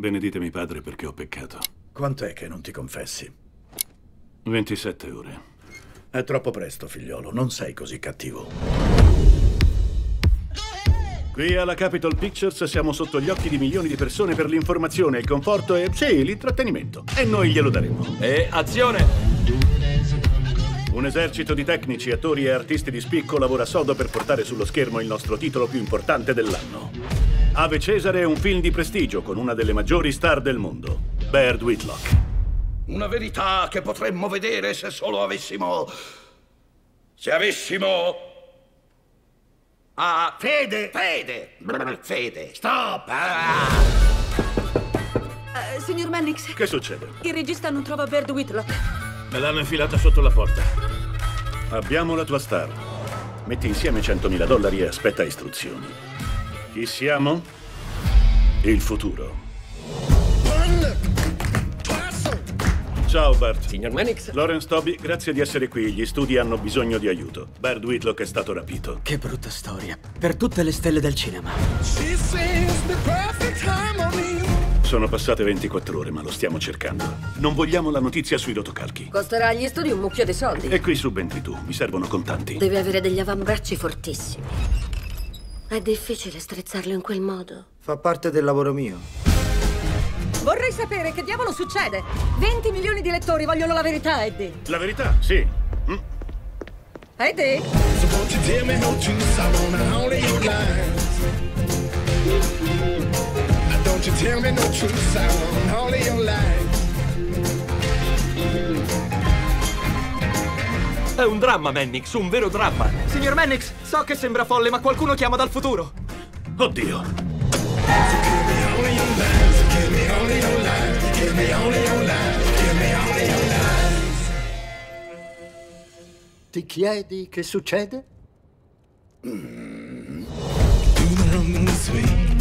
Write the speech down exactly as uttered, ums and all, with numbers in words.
Beneditemi, padre, perché ho peccato. Quant'è che non ti confessi? ventisette ore. È troppo presto, figliolo. Non sei così cattivo. Qui alla Capitol Pictures siamo sotto gli occhi di milioni di persone per l'informazione, il conforto e, sì, l'intrattenimento. E noi glielo daremo. E azione! Un esercito di tecnici, attori e artisti di spicco lavora sodo per portare sullo schermo il nostro titolo più importante dell'anno. Ave Cesare è un film di prestigio con una delle maggiori star del mondo, Baird Whitlock. Una verità che potremmo vedere se solo avessimo... Se avessimo... Ah, fede! Fede! Brr, fede! Stop! Ah. Uh, signor Mannix, Che succede? il regista non trova Baird Whitlock. Me l'hanno infilata sotto la porta. Abbiamo la tua star. Metti insieme centomila dollari e aspetta istruzioni. Chi siamo? Il futuro. Ciao, Bart. Signor Mannix? Lawrence Toby, grazie di essere qui. Gli studi hanno bisogno di aiuto. Baird Whitlock è stato rapito. Che brutta storia. Per tutte le stelle del cinema. Sono passate ventiquattro ore, ma lo stiamo cercando. Non vogliamo la notizia sui rotocalchi. Costerà agli studi un mucchio di soldi. E qui subentri tu. Mi servono contanti. Deve avere degli avambracci fortissimi. È difficile strizzarlo in quel modo. Fa parte del lavoro mio. Vorrei sapere che diavolo succede. venti milioni di lettori vogliono la verità, Eddie. La verità, sì. Mm. Eddie? È un dramma, Mannix, un vero dramma. Signor Mannix, so che sembra folle, ma qualcuno chiama dal futuro. Oddio. Ti chiedi che succede? Mm.